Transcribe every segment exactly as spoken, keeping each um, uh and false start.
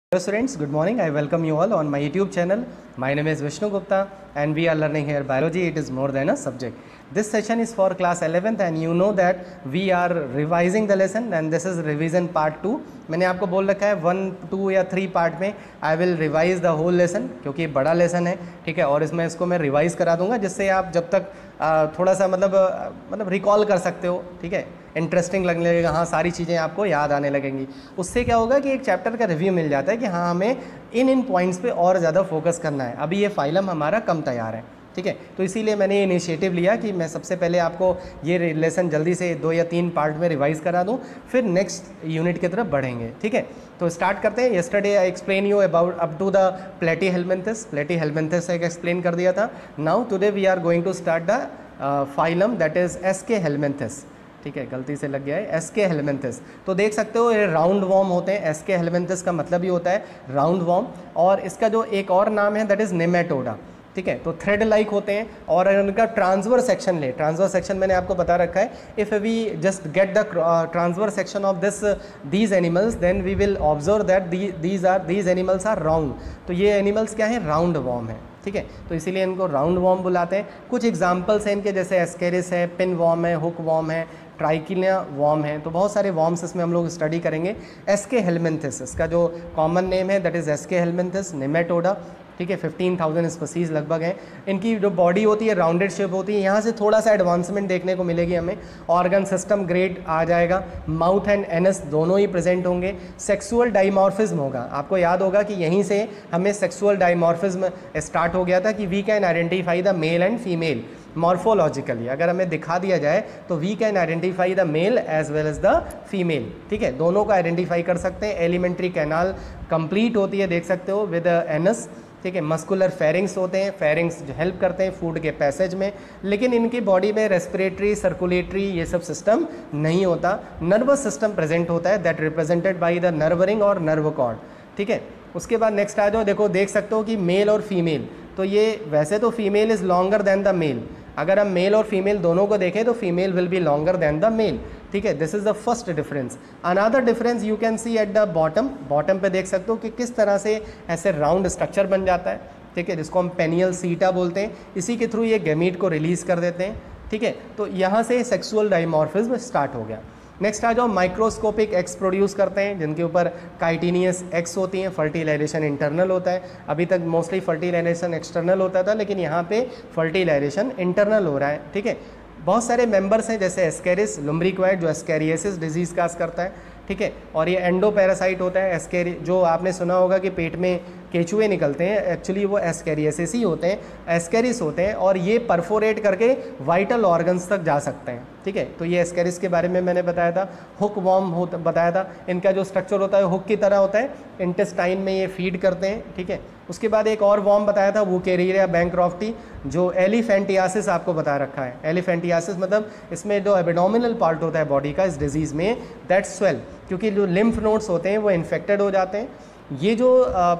Hello students, good morning. I welcome you all on my YouTube channel. My name is Vishnu Gupta and we are learning here biology. It is more than a subject. This session is for class eleventh and you know that we are revising the lesson and this is revision part two. मैंने आपको बोल रखा है one two या three part में I will revise the whole lesson, क्योंकि बड़ा lesson है, ठीक है, और इसमें इसको मैं रिवाइज करा दूंगा जिससे आप जब तक आ, थोड़ा सा मतलब मतलब रिकॉल कर सकते हो, ठीक है, इंटरेस्टिंग लगने लगेगा, हाँ सारी चीज़ें आपको याद आने लगेंगी। उससे क्या होगा कि एक चैप्टर का रिव्यू मिल जाता है कि हाँ हमें इन इन पॉइंट्स पे और ज़्यादा फोकस करना है। अभी ये फाइलम हमारा कम तैयार है, ठीक है, तो इसीलिए मैंने ये इनिशिएटिव लिया कि मैं सबसे पहले आपको ये लेसन जल्दी से दो या तीन पार्ट में रिवाइज करा दूं, फिर नेक्स्ट यूनिट की तरफ बढ़ेंगे, ठीक है। तो स्टार्ट करते हैं। Yesterday I explain you about up to the platyhelminthes platyhelminthes एक एक्सप्लेन कर दिया था। Now today we are going to start the phylum that is aschelminthes, ठीक है, गलती से लग गया है, एसके हेल्मिन्थस। तो देख सकते हो ये राउंड वॉर्म होते हैं। एसके हेल्मिन्थस का मतलब ही होता है राउंड वॉर्म, और इसका जो एक और नाम है दैट इज नेमेटोडा, ठीक है। तो थ्रेड लाइक होते हैं और उनका ट्रांसवर्स सेक्शन ले, ट्रांसवर्स सेक्शन मैंने आपको बता रखा है। If we just get the transverse section of this these animals then we will observe that these are these animals are round. तो ये एनिमल्स क्या है, राउंड वॉर्म है, ठीक है, तो इसीलिए इनको राउंड वॉर्म बुलाते हैं। कुछ एग्जाम्पल्स हैं इनके, जैसे एस्केरिस है, पिन वॉर्म है, हुक वॉर्म है, ट्राइकिलिया वॉर्म है, तो बहुत सारे वॉर्म्स इसमें हम लोग स्टडी करेंगे। एसके हेल्मिन्थस इसका जो कॉमन नेम है that is aschelminthes nematoda, ठीक है, फिफ्टीन थाउजेंड स्पीसीज लगभग हैं। इनकी जो बॉडी होती है राउंडेड शेप होती है। यहाँ से थोड़ा सा एडवांसमेंट देखने को मिलेगी हमें। ऑर्गन सिस्टम ग्रेड आ जाएगा, माउथ एंड एनस दोनों ही प्रेजेंट होंगे। सेक्सुअल डाइमॉर्फिज्म होगा, आपको याद होगा कि यहीं से हमें सेक्सुअल डाइमॉर्फिज्म स्टार्ट हो गया था कि we can identify the male and female morphologically. अगर हमें दिखा दिया जाए तो we can identify the male as well as the female, ठीक है, दोनों को आइडेंटिफाई कर सकते हैं। एलिमेंट्री कैनाल कंप्लीट होती है, देख सकते हो, विद एनस, ठीक है। मस्कुलर फेरिंग्स होते हैं, फेरिंग्स जो हेल्प करते हैं फूड के पैसेज में, लेकिन इनकी बॉडी में रेस्पिरेटरी, सर्कुलेटरी ये सब सिस्टम नहीं होता। नर्वस सिस्टम प्रेजेंट होता है that represented by the nerve ring और नर्व कॉर्ड, ठीक है। उसके बाद नेक्स्ट आ जाओ, देखो देख सकते हो कि मेल और फीमेल, तो ये वैसे तो female is longer than the male. अगर हम मेल और फीमेल दोनों को देखें तो female will be longer than the male, ठीक है। This is the first difference. Another difference you can see at the bottom, bottom पे देख सकते हो कि किस तरह से ऐसे राउंड स्ट्रक्चर बन जाता है, ठीक है, जिसको हम पेनियल सीटा बोलते हैं। इसी के थ्रू ये गैमीट को रिलीज कर देते हैं, ठीक है। तो यहाँ से सेक्सुअल डाइमॉर्फिज्म स्टार्ट हो गया। नेक्स्ट आ जाओ, माइक्रोस्कोपिक एग्स प्रोड्यूस करते हैं जिनके ऊपर काइटिनियस एग्स होती हैं। फर्टिलाइजेशन इंटरनल होता है, अभी तक मोस्टली फर्टिलाइजेशन एक्सटर्नल होता था, लेकिन यहाँ पे फर्टिलाइजेशन इंटरनल हो रहा है, ठीक है। बहुत सारे मेंबर्स हैं जैसे एस्केरिस लुम्ब्रिक्वाइड जो एस्केरियसिस डिजीज़ काज करता है, ठीक है, और ये एंडो पैरासाइट होता है। एस्केरि जो आपने सुना होगा कि पेट में केचुए निकलते हैं, एक्चुअली वो एस्केरियसिस ही होते हैं, एस्केरिस होते हैं, और ये परफोरेट करके वाइटल ऑर्गन्स तक जा सकते हैं, ठीक है। तो ये एस्केरिस के बारे में मैंने बताया था। हुक वॉर्म हो बताया था, इनका जो स्ट्रक्चर होता है हुक की तरह होता है, इंटेस्टाइन में ये फीड करते हैं, ठीक है। उसके बाद एक और वॉर्म बताया था वुकेरिया बैंक्रॉफ्टी, जो एलिफेंटियासिस आपको बता रखा है। एलिफेंटियासिस मतलब इसमें जो एब्डोमिनल पार्ट होता है बॉडी का इस डिजीज़ में दैट स्वेल, क्योंकि जो लिम्फ नोड्स होते हैं वो इन्फेक्टेड हो जाते हैं। ये जो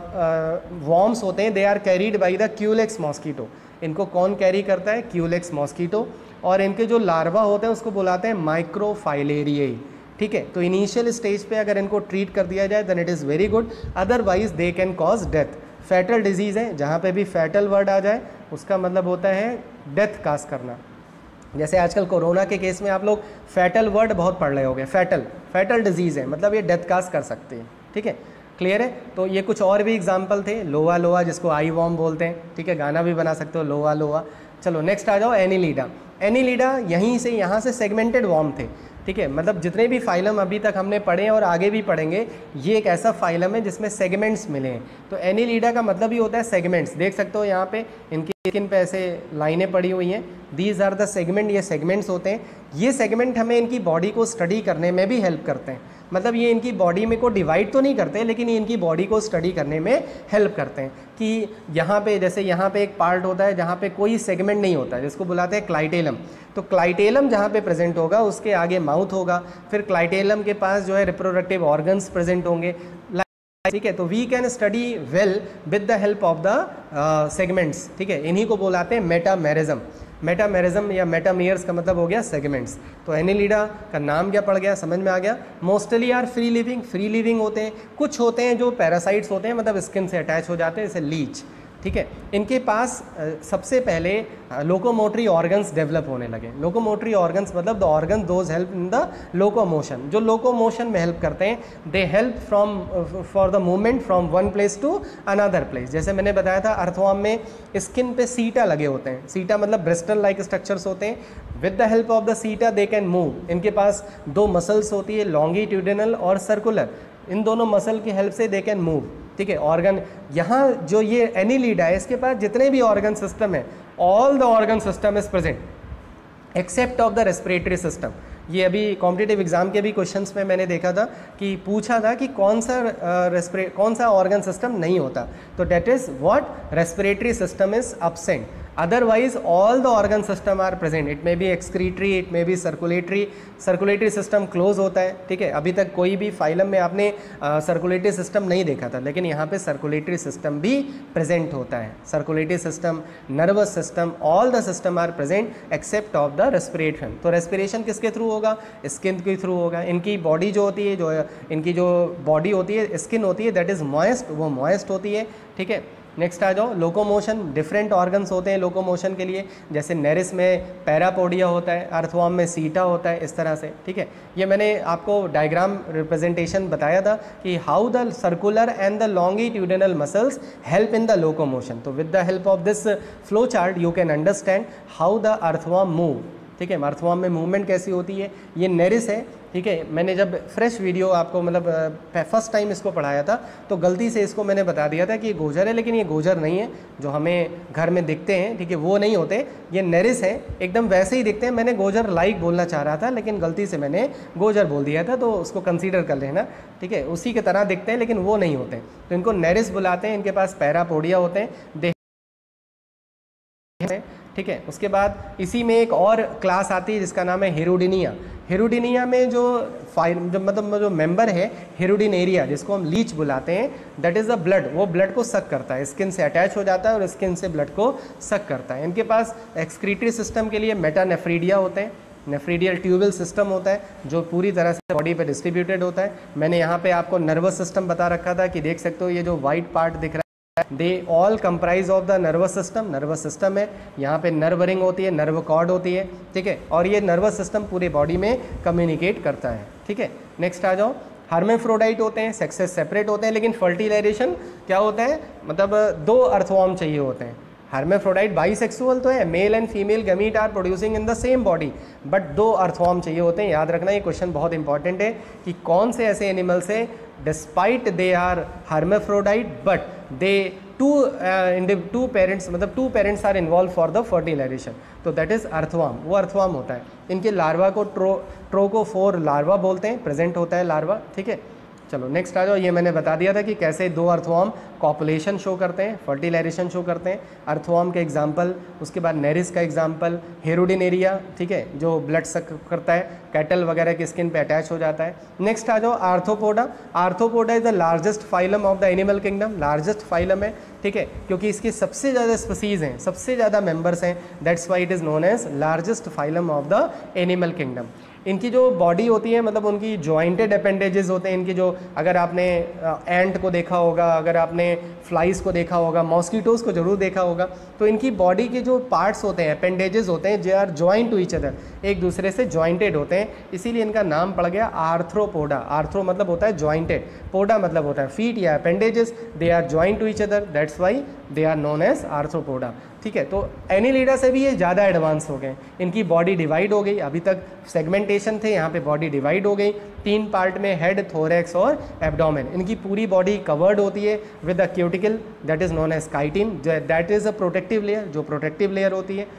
वॉर्म्स होते हैं they are carried by the culex mosquito. इनको कौन कैरी करता है, क्यूलेक्स मॉस्कीटो, और इनके जो लार्वा होते हैं उसको बुलाते हैं माइक्रोफाइलेरियाई, ठीक है। तो इनिशियल स्टेज पे अगर इनको ट्रीट कर दिया जाए then it is very good, otherwise they can cause death. Fatal disease है, जहाँ पे भी फैटल वर्ड आ जाए उसका मतलब होता है डेथ काज करना। जैसे आजकल कोरोना के केस में आप लोग फैटल वर्ड बहुत पढ़ रहे होंगे, फैटल फैटल डिजीज़ है, मतलब ये डेथ काज कर सकते हैं, ठीक है, क्लियर है। तो ये कुछ और भी एग्जाम्पल थे, लोआ लोआ जिसको आई वॉर्म बोलते हैं, ठीक है, गाना भी बना सकते हो लोआ लोआ। चलो नेक्स्ट आ जाओ, एनिलीडा। एनिलीडा यहीं से यहाँ से सेगमेंटेड वॉर्म थे, ठीक है, मतलब जितने भी फाइलम अभी तक हमने पढ़े हैं और आगे भी पढ़ेंगे, ये एक ऐसा फाइलम है जिसमें सेगमेंट्स मिले हैं। तो एनिलीडा का मतलब ही होता है सेगमेंट्स। देख सकते हो यहाँ पे इनकी स्किन पे ऐसे लाइनें पड़ी हुई हैं, दीज आर द सेगमेंट, ये सेगमेंट्स होते हैं। ये सेगमेंट हमें इनकी बॉडी को स्टडी करने में भी हेल्प करते हैं, मतलब ये इनकी बॉडी में को डिवाइड तो नहीं करते लेकिन ये इनकी बॉडी को स्टडी करने में हेल्प करते हैं। कि यहाँ पे जैसे यहाँ पे एक पार्ट होता है जहाँ पे कोई सेगमेंट नहीं होता है, जिसको बुलाते हैं क्लाइटेलम। तो क्लाइटेलम जहाँ पे प्रेजेंट होगा उसके आगे माउथ होगा, फिर क्लाइटेलम के पास जो है रिप्रोडक्टिव ऑर्गन्स प्रेजेंट होंगे, ठीक है। तो we can study well with the help of the segments, ठीक है, इन्हीं को बुलाते हैं मेटामेरिज्म। मेटामेरिज्म या मेटामियर्स का मतलब हो गया सेगमेंट्स। तो एनिलिडा का नाम क्या पड़ गया, समझ में आ गया। Mostly are free living, free living होते हैं। कुछ होते हैं जो पैरासाइट्स होते हैं, मतलब स्किन से अटैच हो जाते हैं, जैसे लीच, ठीक है। इनके पास सबसे पहले लोकोमोटरी ऑर्गन्स डेवलप होने लगे। लोकोमोटरी ऑर्गन्स मतलब the organ those help in the locomotion, जो लोकोमोशन में हेल्प करते हैं। They help from for the movement from one place to another place. जैसे मैंने बताया था अर्थवर्म में स्किन पे सीटा लगे होते हैं। सीटा मतलब ब्रिस्टल लाइक स्ट्रक्चर्स होते हैं। With the help of the seta they can move. इनके पास दो मसल्स होती है, लॉन्गिट्यूडिनल और सर्कुलर। इन दोनों मसल की हेल्प से दे कैन मूव, ठीक है। ऑर्गन यहाँ जो ये एनिलिडा है, इसके पास जितने भी ऑर्गन सिस्टम है, all the organ system is present except of the respiratory system. ये अभी कॉम्पिटिटिव एग्जाम के भी क्वेश्चंस में मैंने देखा था कि पूछा था कि कौन सा रेस्पिरे कौन सा ऑर्गन सिस्टम नहीं होता, तो that is what respiratory system is absent. otherwise all the organ system are present. it may be excretory, it may be circulatory. circulatory system close होता है, ठीक है। अभी तक कोई भी फाइलम में आपने सर्कुलेटरी सिस्टम नहीं देखा था, लेकिन यहाँ पे सर्कुलेटरी सिस्टम भी प्रेजेंट होता है। Circulatory system, nervous system, all the system are present except of the respiration. तो रेस्पिरेशन किसके थ्रू होगा? स्किन के थ्रू होगा। इनकी बॉडी जो होती है, जो इनकी जो बॉडी होती है, स्किन होती है, दैट इज़ मॉइस्ट, वो मॉइस्ट होती है, ठीक है। नेक्स्ट आ जाओ, लोकोमोशन। डिफरेंट ऑर्गन्स होते हैं लोकोमोशन के लिए, जैसे नेरिस में पैरापोडिया होता है, अर्थवर्म में सीटा होता है, इस तरह से, ठीक है। ये मैंने आपको डायग्राम रिप्रेजेंटेशन बताया था कि how the circular and the longitudinal muscles help in the locomotion. तो with the help of this flow chart you can understand how the earthworm move, ठीक है। अर्थवर्म में मूवमेंट कैसी होती है। ये नेरिस है, ठीक है। मैंने जब फ्रेश वीडियो आपको मतलब फर्स्ट टाइम इसको पढ़ाया था तो गलती से इसको मैंने बता दिया था कि ये गोजर है, लेकिन ये गोजर नहीं है जो हमें घर में दिखते हैं, ठीक है, वो नहीं होते। ये नेरिस है, एकदम वैसे ही दिखते हैं। मैंने गोजर लाइक बोलना चाह रहा था, लेकिन गलती से मैंने गोजर बोल दिया था, तो उसको कंसीडर कर लेना, ठीक है। उसी की तरह दिखते हैं, लेकिन वो नहीं होते, तो इनको नेरिस बुलाते हैं। इनके पास पैरापोडिया होते हैं, दे ठीक है। उसके बाद इसी में एक और क्लास आती है जिसका नाम है हेरोडिनिया। हेरोडिनिया में जो फाइल जो मतलब जो मेंबर है हेरोडिनेरिया, जिसको हम लीच बुलाते हैं, दैट इज़ द ब्लड। वो ब्लड को सक करता है, स्किन से अटैच हो जाता है और स्किन से ब्लड को सक करता है। इनके पास एक्सक्रीटरी सिस्टम के लिए मेटानेफ्रीडिया होते हैं। नेफ्रीडियल ट्यूबल सिस्टम होता है जो पूरी तरह से बॉडी पे डिस्ट्रीब्यूटेड होता है। मैंने यहाँ पे आपको नर्वस सिस्टम बता रखा था कि देख सकते हो ये जो वाइट पार्ट दिख रहा है, they all comprise of the nervous system. Nervous system है, यहाँ पे नर्व रिंग होती है, नर्व कॉर्ड होती है, ठीक है। और ये नर्वस सिस्टम पूरे बॉडी में कम्युनिकेट करता है, ठीक है। नेक्स्ट आ जाओ, हर्मेफ्रोडाइट होते हैं, सेक्सेस सेपरेट होते हैं, लेकिन फर्टिलाइजेशन क्या होता है, मतलब दो अर्थवर्म चाहिए होते हैं। हर्मेफ्रोडाइट बाइसेक्सुअल तो है, male and female gamete are producing in the same body, but दो अर्थवर्म चाहिए होते हैं। याद रखना, ये क्वेश्चन बहुत इंपॉर्टेंट है कि कौन से ऐसे एनिमल्स हैं despite they are hermaphrodite but they too two parents मतलब two parents are involve for the fertilization, तो दैट इज़ अर्थवर्म। वो अर्थवर्म होता है। इनके लार्वा को ट्रो ट्रोकोफोर लार्वा बोलते हैं, प्रेजेंट होता है लार्वा, ठीक है। चलो नेक्स्ट आ जाओ, ये मैंने बता दिया था कि कैसे दो अर्थवर्म कॉपुलेशन शो करते हैं, फर्टिलाइजेशन शो करते हैं। अर्थवर्म के एग्जांपल, उसके बाद नेरिस का एग्जांपल, हेरोडिनेरिया, ठीक है, जो ब्लड सक करता है, कैटल वगैरह की स्किन पे अटैच हो जाता है। नेक्स्ट आ जाओ, arthropoda. Arthropoda is the largest phylum of the animal kingdom. Largest phylum है, ठीक है, क्योंकि इसकी सबसे ज़्यादा स्पीसीज़ हैं, सबसे ज़्यादा मेंबर्स हैं, that's why it is known as largest phylum of the animal kingdom. इनकी जो बॉडी होती है, मतलब उनकी जॉइंटेड अपेंडेजेस होते हैं इनकी, जो अगर आपने एंट को देखा होगा, अगर आपने फ्लाइज को देखा होगा, मॉस्किटोज़ को जरूर देखा होगा, तो इनकी बॉडी के जो पार्ट्स होते हैं, अपेंडेजेस होते हैं, they are joint to each other, एक दूसरे से जॉइंटेड होते हैं, इसीलिए इनका नाम पड़ गया आर्थ्रोपोडा। आर्थ्रो मतलब होता है जॉइंटेड, पोडा मतलब होता है फीट या appendages, they are joint to each other, that's why they are known as arthropoda, ठीक है। तो एनिलिडा से भी ये ज़्यादा एडवांस हो गए। इनकी बॉडी डिवाइड हो गई, अभी तक सेगमेंटेशन थे, यहाँ पे बॉडी डिवाइड हो गई तीन पार्ट में, हेड, थोरैक्स और एब्डोमेन। इनकी पूरी बॉडी कवर्ड होती है with a cuticle that is known as chitin, that is a protective layer, जो प्रोटेक्टिव लेयर होती है।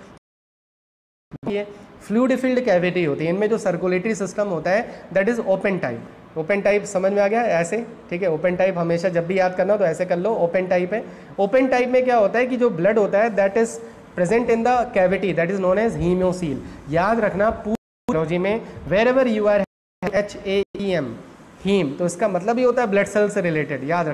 फ्लूइड फिल्ड कैविटी होती है, इनमें जो सर्कुलेटरी सिस्टम होता है that is open type. Open type समझ में आ गया, ऐसे, ठीक है। ओपन टाइप हमेशा जब भी याद करना हो तो ऐसे कर लो, ओपन टाइप है। ओपन टाइप में क्या होता है कि जो ब्लड होता है that is present in the cavity, that is known as haemocoel. याद रखना पूरी में wherever you are H A E M haem, तो इसका मतलब ही होता है ब्लड सेल से रिलेटेड, याद रखना।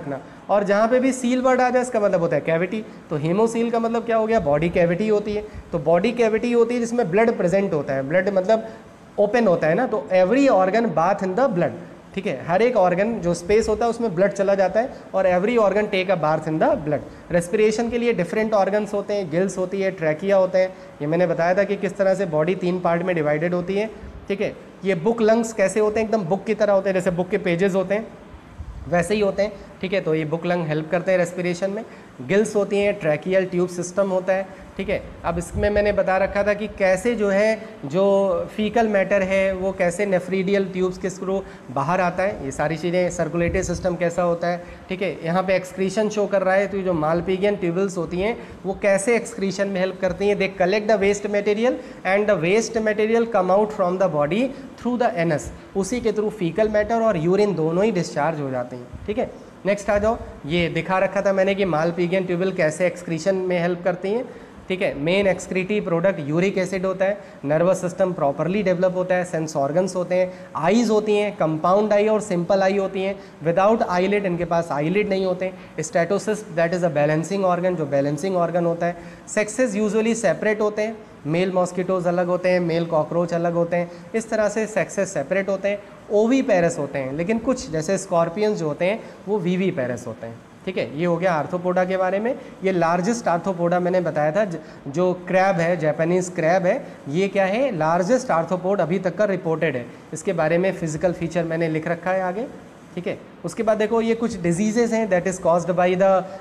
और जहाँ पे भी सील वर्ड आ जाए इसका मतलब होता है कैविटी। तो हेमोसील का मतलब क्या हो गया, बॉडी कैविटी होती है। तो बॉडी कैविटी होती है जिसमें ब्लड प्रेजेंट होता है, ब्लड मतलब ओपन होता है ना, तो every organ bath in the blood, ठीक है, हर एक ऑर्गन जो स्पेस होता है उसमें ब्लड चला जाता है और every organ take a bath in the blood. Respiration के लिए डिफरेंट ऑर्गन्स होते हैं, गिल्स होती है, ट्रैकिया होते हैं। ये मैंने बताया था कि किस तरह से बॉडी तीन पार्ट में डिवाइडेड होती है, ठीक है। ये बुक लंग्स कैसे होते हैं, एकदम बुक की तरह होते हैं, जैसे बुक के पेजेस होते हैं वैसे ही होते हैं, ठीक है। तो ये बुक लंग हेल्प करते हैं रेस्पिरेशन में। गिल्स होती हैं, ट्रैकियल ट्यूब सिस्टम होता है, ठीक है। अब इसमें मैंने बता रखा था कि कैसे जो है जो फीकल मैटर है वो कैसे नेफ्रीडियल ट्यूब्स के थ्रू बाहर आता है, ये सारी चीज़ें। सर्कुलेटरी सिस्टम कैसा होता है, ठीक है। यहाँ पे एक्सक्रीशन शो कर रहा है, तो जो मालपीजियन ट्यूबल्स होती हैं वो कैसे एक्सक्रीशन में हेल्प करती हैं। They collect the waste material and the waste material come out from the body through the anus, उसी के थ्रू फीकल मैटर और यूरिन दोनों ही डिस्चार्ज हो जाते हैं, ठीक है। नेक्स्ट आ जाओ, ये दिखा रखा था मैंने कि मालपीजियन ट्यूबल कैसे एक्सक्रीशन में हेल्प करती हैं, ठीक है। Main excretive product uric acid होता है। नर्वस सिस्टम प्रॉपरली डेवलप होता है। सेंस ऑर्गन्स होते हैं। आईज होती हैं, कंपाउंड आई और सिंपल आई होती हैं। विदाउट आईलिड, इनके पास आईलिड नहीं होते। Statocyst that is a balancing organ, जो बैलेंसिंग ऑर्गन होता है। सेक्सेस यूजुअली सेपरेट होते हैं, मेल मॉस्किटोज अलग होते हैं, मेल कॉकरोच अलग होते हैं, इस तरह से सेक्सेस सेपरेट होते हैं। ओवी पैरस होते हैं, लेकिन कुछ जैसे स्कॉर्पियंस जो होते हैं वो वीवी पैरस होते हैं, ठीक है। ये हो गया आर्थ्रोपोडा के बारे में। ये लार्जेस्ट आर्थ्रोपोडा मैंने बताया था, जो क्रैब है, जापानीज क्रैब है, ये क्या है, लार्जेस्ट आर्थ्रोपोड अभी तक का रिपोर्टेड है। इसके बारे में फिजिकल फीचर मैंने लिख रखा है आगे, ठीक है। उसके बाद देखो ये कुछ डिजीजेज हैं that is caused by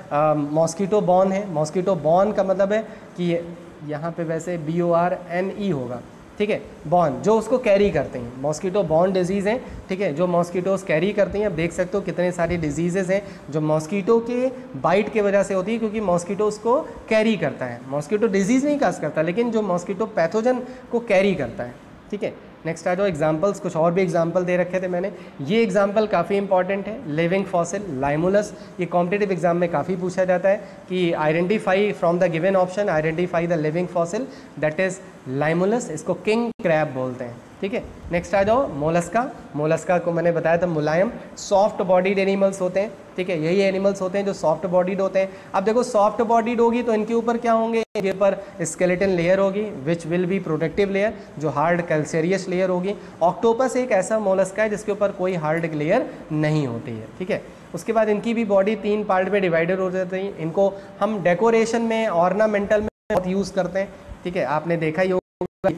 the mosquito borne है। मॉस्किटो बॉर्न का मतलब है कि यहाँ पे वैसे B O R N E होगा, ठीक है, बॉर्न, जो उसको कैरी करते हैं। मॉस्किटो बॉर्न डिजीज़ हैं, ठीक है, जो मॉस्किटोज कैरी करती हैं। अब देख सकते हो कितने सारी डिजीजेज हैं जो मॉस्किटो के बाइट की वजह से होती है, क्योंकि मॉस्किटो उसको कैरी करता है। मॉस्किटो डिजीज़ नहीं काज करता, लेकिन जो मॉस्किटो पैथोजन को कैरी करता है, ठीक है। नेक्स्ट आ जाओ एग्जाम्पल्स, कुछ और भी एग्जाम्पल दे रखे थे मैंने। ये एग्जाम्पल काफ़ी इंपॉर्टेंट है, लिविंग फॉसिल लाइमुलस। ये कॉम्पिटिटिव एग्जाम में काफ़ी पूछा जाता है कि identify from the given option, identify the living fossil that is limulus. इसको किंग क्रैब बोलते हैं, ठीक है। नेक्स्ट आ जाओ मोलस्का। मोलस्का को मैंने बताया था मुलायम सॉफ्ट बॉडीड एनिमल्स होते हैं, ठीक है। यही एनिमल्स होते हैं जो सॉफ्ट बॉडीड होते हैं। अब देखो सॉफ्ट बॉडीड होगी तो इनके ऊपर क्या होंगे, इनके ऊपर स्केलेटन लेयर होगी which will be protective layer, जो हार्ड कैल्सेरियस लेयर होगी। ऑक्टोपस एक ऐसा मोलस्का है जिसके ऊपर कोई हार्ड लेयर नहीं होती है, ठीक है। उसके बाद इनकी भी बॉडी तीन पार्ट में डिवाइडेड हो जाती है। इनको हम डेकोरेशन में, ऑर्नामेंटल में बहुत यूज़ करते हैं, ठीक है। आपने देखा ही होगा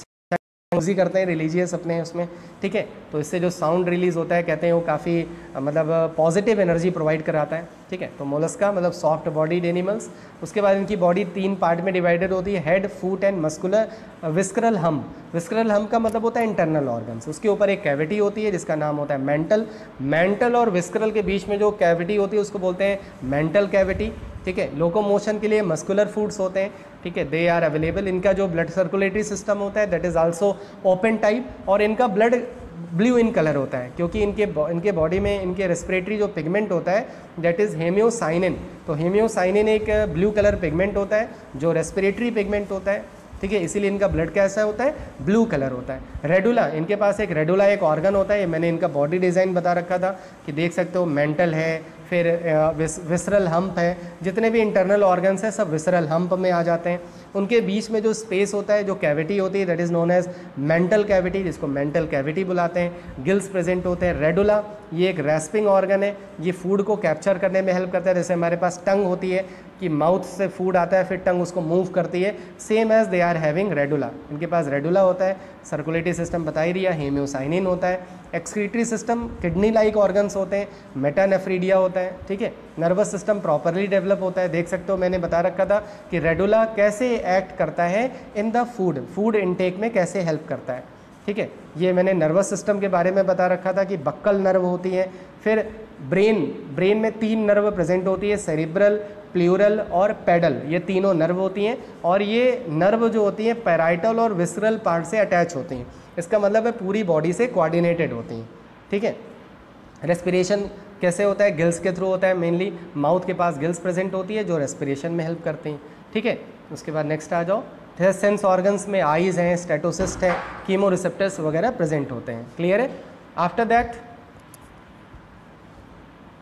यूज़ करते हैं रिलीजियस अपने उसमें, ठीक है। तो इससे जो साउंड रिलीज होता है कहते हैं वो काफ़ी मतलब पॉजिटिव एनर्जी प्रोवाइड कराता है, ठीक है। तो मोलस्का मतलब सॉफ्ट बॉडीड एनिमल्स। उसके बाद इनकी बॉडी तीन पार्ट में डिवाइडेड होती है, head, foot and muscular visceral hump. Visceral हम का मतलब होता है इंटरनल ऑर्गन्स। उसके ऊपर एक कैविटी होती है जिसका नाम होता है मेंटल। मेंटल और विस्करल के बीच में जो कैविटी होती है उसको बोलते हैं मेंटल कैविटी, ठीक है। लोकोमोशन के लिए मस्कुलर फूड्स होते हैं, ठीक है, दे आर अवेलेबल। इनका जो ब्लड सर्कुलेटरी सिस्टम होता है that is also open type, और इनका ब्लड ब्लू इन कलर होता है क्योंकि इनके इनके बॉडी में इनके रेस्पिरेटरी जो पिगमेंट होता है दैट इज़ हेमियोसाइनिन। तो हेमियोसाइनिन एक ब्लू कलर पिगमेंट होता है जो रेस्पिरेटरी पिगमेंट होता है, ठीक है, इसीलिए इनका ब्लड कैसा होता है, ब्लू कलर होता है। रेडुला, इनके पास एक रेडुला एक ऑर्गन होता है। मैंने इनका बॉडी डिज़ाइन बता रखा था कि देख सकते हो मेंटल है, फिर विस, विसरल हम्प है। जितने भी इंटरनल ऑर्गन्स हैं सब विसरल हम्प में आ जाते हैं। उनके बीच में जो स्पेस होता है, जो कैविटी होती है that is known as mantle cavity, जिसको मेंटल कैविटी बुलाते हैं। गिल्स प्रेजेंट होते हैं। रेडुला ये एक रेस्पिंग ऑर्गन है, ये फूड को कैप्चर करने में हेल्प करता है। जैसे हमारे पास टंग होती है कि माउथ से फूड आता है फिर टंग उसको मूव करती है, same as they are having radula. इनके पास रेडुला होता है। सर्कुलेटरी सिस्टम बता ही दिया, हेमियोसाइनिन होता है। Excretory system kidney like organs होते हैं। मेटानेफ्रीडिया होता है, ठीक है। नर्वस सिस्टम प्रॉपरली डेवलप होता है। देख सकते हो मैंने बता रखा था कि रेडुला कैसे एक्ट करता है in the food, food intake में कैसे हेल्प करता है, ठीक है। ये मैंने नर्वस सिस्टम के बारे में बता रखा था कि बक्कल नर्व होती है। फिर ब्रेन, ब्रेन में तीन नर्व प्रेजेंट होती है, सेरिब्रल, प्लूरल और पेडल, ये तीनों नर्व होती हैं। और ये नर्व जो होती हैं पैराइटल और विसरल पार्ट से अटैच होती हैं। इसका मतलब है पूरी बॉडी से कोऑर्डिनेटेड होती हैं, ठीक है। रेस्पिरेशन कैसे होता है, गिल्स के थ्रू होता है मेनली। माउथ के पास गिल्स प्रेजेंट होती है जो रेस्पिरेशन में हेल्प करती हैं, ठीक है। उसके बाद नेक्स्ट आ जाओ, सेंस ऑर्गन्स में आईज हैं, स्टेटोसिस्ट है, कीमो रिसेप्टर्स वगैरह प्रेजेंट होते हैं। क्लियर है। After that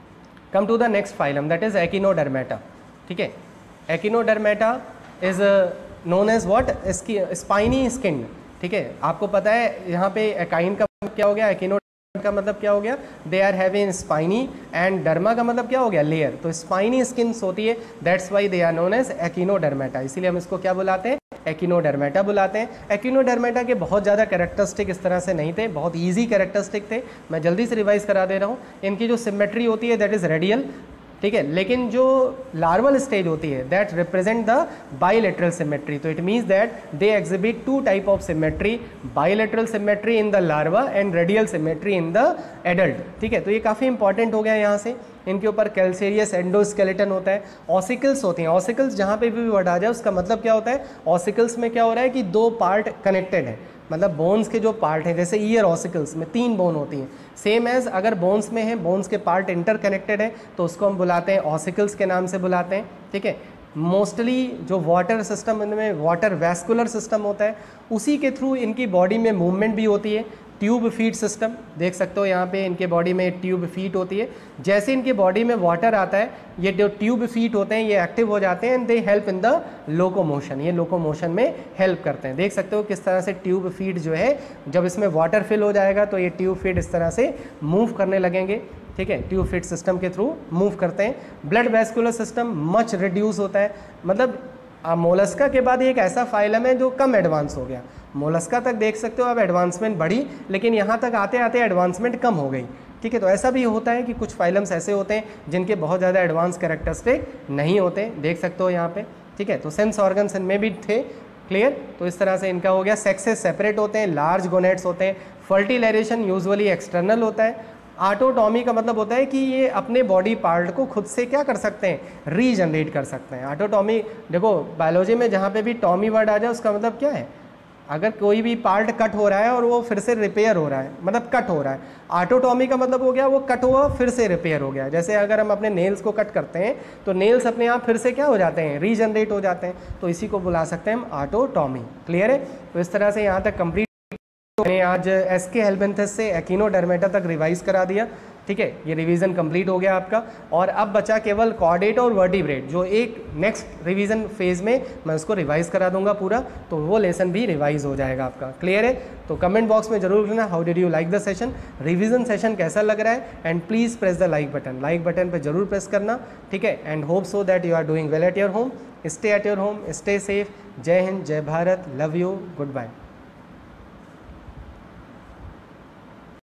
come to the next phylum that is echinodermata, ठीक है। Echinodermata is known as what, spiny skin, ठीक है। आपको पता है यहाँ पे एकाइन का मतलब क्या हो गया, एकिनो का मतलब क्या हो गया, they are having spiny, and derma का मतलब क्या हो गया, लेयर। तो स्पाइनी स्किन्स होती है, that's why they are known as echinodermata, इसीलिए हम इसको क्या बुलाते हैं, एकिनोडर्मेटा बुलाते हैं। एकिनोडर्मेटा के बहुत ज़्यादा कैरेक्टरिस्टिक इस तरह से नहीं थे, बहुत ईजी कैरेक्टरिस्टिक थे, मैं जल्दी से रिवाइज करा दे रहा हूँ। इनकी जो सिमेट्री होती है दैट इज़ रेडियल, ठीक है, लेकिन जो लार्वल स्टेज होती है that represent the bilateral symmetry. तो it means that they exhibit two type of symmetry, bilateral symmetry in the larva and radial symmetry in the adult, ठीक है। तो ये काफ़ी इंपॉर्टेंट हो गया यहाँ से। इनके ऊपर कैल्सेरियस एंडोस्केलेटन होता है, ऑसिकल्स होती हैं। ऑसिकल्स जहाँ पे भी वर्ड आ जाए उसका मतलब क्या होता है, ऑसिकल्स में क्या हो रहा है कि दो पार्ट कनेक्टेड है, मतलब बोन्स के जो पार्ट हैं, जैसे ईयर ऑसिकल्स में तीन बोन होती हैं, सेम एज अगर बोन्स में है, बोन्स के पार्ट इंटर कनेक्टेड है तो उसको हम बुलाते हैं ऑसिकल्स के नाम से बुलाते हैं, ठीक है। मोस्टली जो वाटर सिस्टम, इनमें वाटर वैस्कुलर सिस्टम होता है, उसी के थ्रू इनकी बॉडी में मूवमेंट भी होती है। ट्यूब फीट सिस्टम देख सकते हो यहाँ पे, इनके बॉडी में ट्यूब फीट होती है। जैसे इनके बॉडी में वाटर आता है, ये जो ट्यूब फीट होते हैं ये एक्टिव हो जाते हैं and they help in the locomotion, ये लोकोमोशन में हेल्प करते हैं। देख सकते हो किस तरह से ट्यूब फीट जो है, जब इसमें वाटर फिल हो जाएगा तो ये ट्यूब फीट इस तरह से मूव करने लगेंगे, ठीक है, ट्यूब फीट सिस्टम के थ्रू मूव करते हैं। Blood vascular system much reduce होता है, मतलब मोलस्का के बाद एक ऐसा फाइलम है जो कम एडवांस हो गया। मोलस्का तक देख सकते हो अब एडवांसमेंट बढ़ी, लेकिन यहाँ तक आते आते एडवांसमेंट कम हो गई, ठीक है। तो ऐसा भी होता है कि कुछ फाइलम्स ऐसे होते हैं जिनके बहुत ज़्यादा एडवांस कैरेक्टरिस्टिक नहीं होते, देख सकते हो यहाँ पे, ठीक है। तो सेंस ऑर्गन्स इनमें भी थे, क्लियर। तो इस तरह से इनका हो गया। सेक्सेस सेपरेट होते हैं, लार्ज गोनेट्स होते हैं, फर्टिलाइजेशन यूजुअली एक्सटर्नल होता है। ऑटोटॉमी का मतलब होता है कि ये अपने बॉडी पार्ट को खुद से क्या कर सकते हैं, रीजनरेट कर सकते हैं। ऑटोटॉमी देखो बायोलॉजी में जहाँ पे भी टॉमी वर्ड आ जाए उसका मतलब क्या है, अगर कोई भी पार्ट कट हो रहा है और वो फिर से रिपेयर हो रहा है, मतलब कट हो रहा है। ऑटोटॉमी का मतलब हो गया वो कट हुआ फिर से रिपेयर हो गया। जैसे अगर हम अपने नेल्स को कट करते हैं तो नेल्स अपने आप फिर से क्या हो जाते हैं, रीजनरेट हो जाते हैं, तो इसी को बुला सकते हैं हम ऑटोटॉमी, क्लियर है। तो इस तरह से यहाँ तक कंप्लीट मैंने आज एस के हेल्मेंथस से एकिनोडर्मेटा तक रिवाइज करा दिया, ठीक है। ये रिवीजन कंप्लीट हो गया आपका, और अब बचा केवल कॉर्डेट और वर्टिब्रेट, जो एक नेक्स्ट रिवीजन फेज में मैं उसको रिवाइज करा दूंगा पूरा, तो वो लेसन भी रिवाइज हो जाएगा आपका, क्लियर है। तो कमेंट बॉक्स में जरूर लिखना how did you like the session, revision session कैसा लग रहा है, and please press the like button, like button पर जरूर प्रेस करना, ठीक है। And hope so that you are doing well at your home, stay at your home, stay safe. जय हिंद, जय Bharat, love you, good bye.